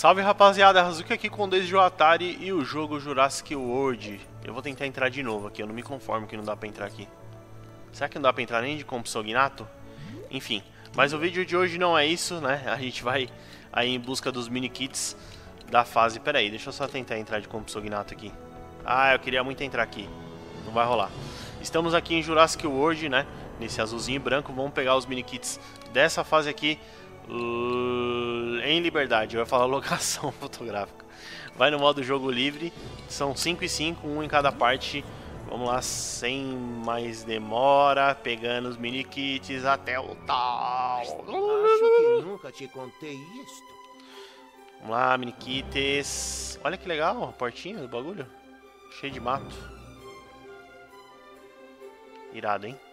Salve rapaziada, Hazuki aqui com o Desde o Atari e o jogo Jurassic World. Eu vou tentar entrar de novo aqui, eu não me conformo que não dá pra entrar aqui. Será que não dá pra entrar nem de Compsognato? Enfim, mas o vídeo de hoje não é isso, né? A gente vai aí em busca dos mini kits da fase. Pera aí, deixa eu só tentar entrar de Compsognato aqui. Ah, eu queria muito entrar aqui. Não vai rolar. Estamos aqui em Jurassic World, né? Nesse azulzinho e branco. Vamos pegar os mini kits dessa fase aqui em liberdade. Eu ia falar locação fotográfica. Vai no modo jogo livre. São 5 e 5, um em cada parte. Vamos lá, sem mais demora. Pegando os mini kits até o tal. Acho que nunca te contei isto. Vamos lá, mini kits. Olha que legal a portinha do bagulho. Cheio de mato. Irado, hein?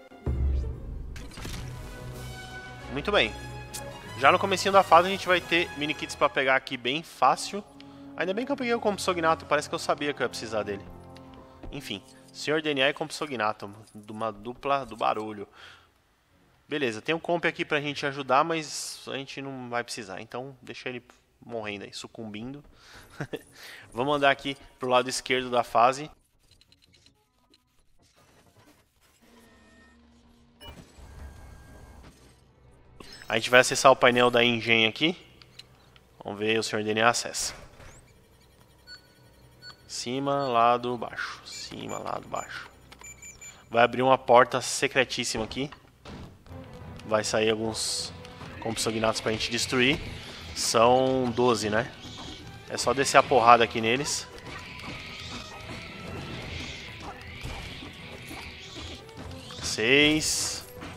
Muito bem. Já no comecinho da fase a gente vai ter mini kits pra pegar aqui bem fácil. Ainda bem que eu peguei o Compsognato, parece que eu sabia que eu ia precisar dele. Enfim, Senhor DNA e Compsognato, uma dupla do barulho. Beleza, tem um comp aqui pra gente ajudar, mas a gente não vai precisar. Então deixa ele morrendo aí, sucumbindo. Vamos andar aqui pro lado esquerdo da fase. A gente vai acessar o painel da Engine aqui. Vamos ver, o Senhor DNA acessa. Cima, lado, baixo. Cima, lado, baixo. Vai abrir uma porta secretíssima aqui. Vai sair alguns Compsognatos pra gente destruir. São 12, né? É só descer a porrada aqui neles. Seis.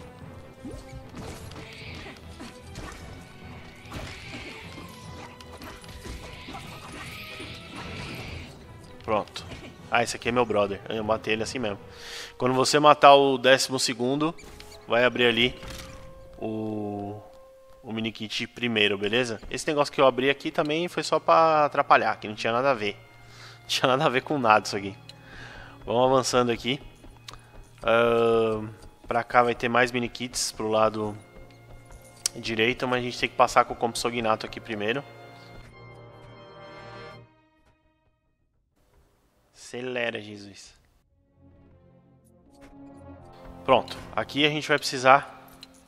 Pronto. Ah, esse aqui é meu brother. Eu matei ele assim mesmo. Quando você matar o 12º, vai abrir ali o mini kit primeiro, beleza? Esse negócio que eu abri aqui também foi só pra atrapalhar, que não tinha nada a ver. Não tinha nada a ver com nada isso aqui. Vamos avançando aqui. Pra cá vai ter mais mini kits pro lado direito, mas a gente tem que passar com o Compsognato aqui primeiro. Acelera, Jesus. Pronto. Aqui a gente vai precisar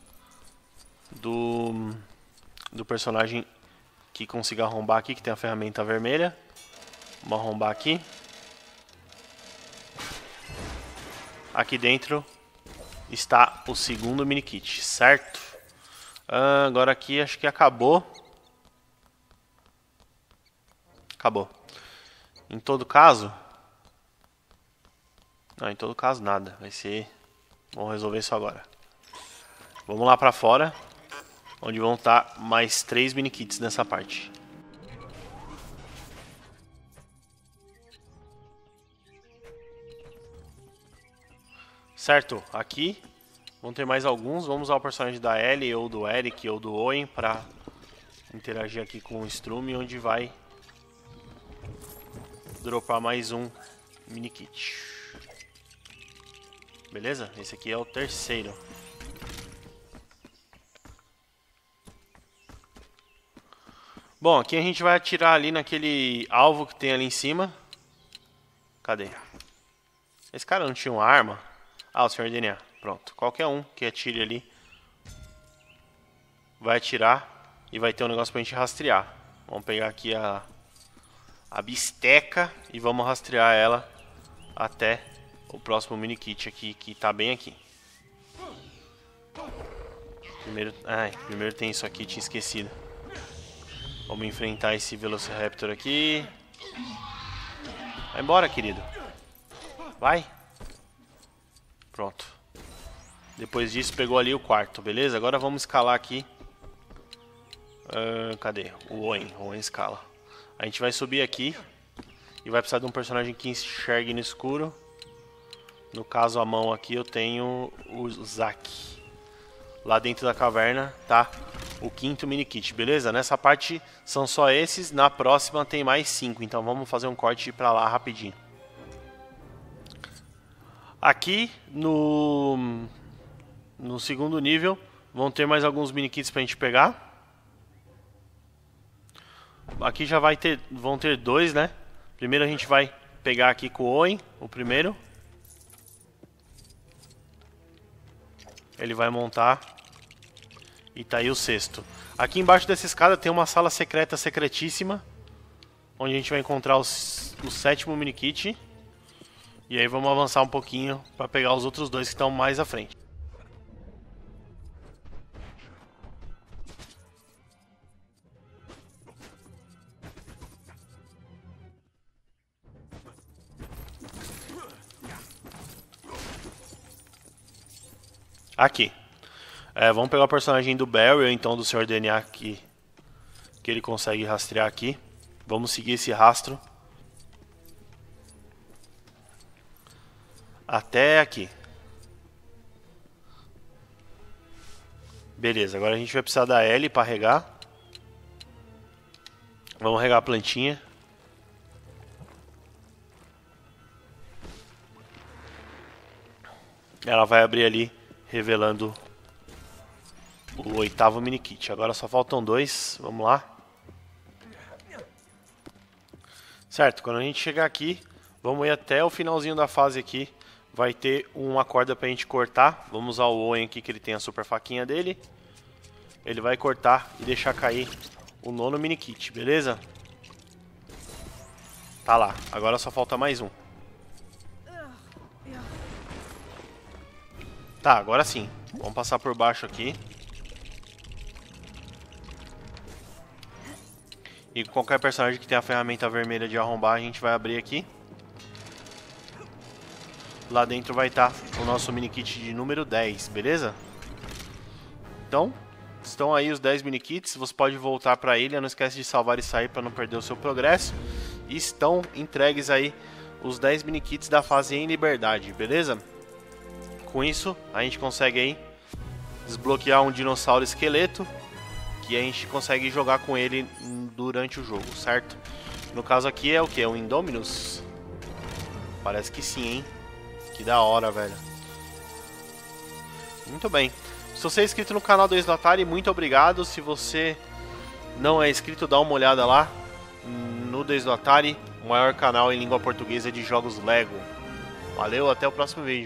do personagem que consiga arrombar aqui, que tem a ferramenta vermelha. Vamos arrombar aqui. Aqui dentro está o segundo mini kit, certo? Agora aqui acho que acabou. Acabou. Em todo caso... Não, em todo caso nada. Vai ser... Vamos resolver isso agora. Vamos lá pra fora. Onde vão estar mais 3 mini kits nessa parte. Certo, aqui vão ter mais alguns. Vamos usar o personagem da Ellie, ou do Eric, ou do Owen pra interagir aqui com o Strume, onde vai dropar mais um mini kit. Beleza? Esse aqui é o terceiro. Bom, aqui a gente vai atirar ali naquele alvo que tem ali em cima. Cadê? Esse cara não tinha uma arma? Ah, o Senhor DNA. Pronto. Qualquer um que atire ali vai atirar e vai ter um negócio pra gente rastrear. Vamos pegar aqui a bisteca e vamos rastrear ela até o próximo mini kit aqui, que tá bem aqui. Primeiro tem isso aqui, tinha esquecido. Vamos enfrentar esse Velociraptor aqui. Vai embora, querido. Vai. Pronto. Depois disso pegou ali o quarto, beleza? Agora vamos escalar aqui. Cadê? O Owen. O Owen escala. A gente vai subir aqui. E vai precisar de um personagem que enxergue no escuro. No caso, a mão aqui eu tenho o Zack. Lá dentro da caverna tá o quinto mini kit, beleza? Nessa parte são só esses, na próxima tem mais 5. Então vamos fazer um corte pra lá rapidinho. Aqui no segundo nível vão ter mais alguns mini kits pra gente pegar. aqui já vão ter dois, né? Primeiro a gente vai pegar aqui com o Owen, o primeiro. Ele vai montar. E tá aí o sexto. Aqui embaixo dessa escada tem uma sala secreta secretíssima, onde a gente vai encontrar o sétimo minikit. E aí vamos avançar um pouquinho para pegar os outros dois que estão mais à frente. Aqui. Vamos pegar o personagem do Barry, ou então do Sr. DNA que ele consegue rastrear aqui. Vamos seguir esse rastro até aqui. Beleza, agora a gente vai precisar da L para regar. Vamos regar a plantinha. Ela vai abrir ali, revelando o oitavo minikit. Agora só faltam dois. Vamos lá. Certo, quando a gente chegar aqui, vamos ir até o finalzinho da fase aqui. Vai ter uma corda pra gente cortar. Vamos usar o Owen aqui, que ele tem a super faquinha dele. Ele vai cortar e deixar cair o nono minikit, beleza? Tá lá, agora só falta mais um. Tá, agora sim. Vamos passar por baixo aqui. E qualquer personagem que tenha a ferramenta vermelha de arrombar, a gente vai abrir aqui. Lá dentro vai estar o nosso minikit de número 10, beleza? Então, estão aí os 10 minikits. Você pode voltar para a ilha, não esquece de salvar e sair para não perder o seu progresso. E estão entregues aí os 10 minikits da fase em liberdade, beleza? Com isso, a gente consegue aí desbloquear um dinossauro esqueleto, que a gente consegue jogar com ele durante o jogo, certo? No caso aqui é o que? Um Indominus? Parece que sim, hein? Que da hora, velho. Muito bem. Se você é inscrito no canal do Atari, muito obrigado. Se você não é inscrito, dá uma olhada lá no Atari, o maior canal em língua portuguesa de jogos Lego. Valeu, até o próximo vídeo.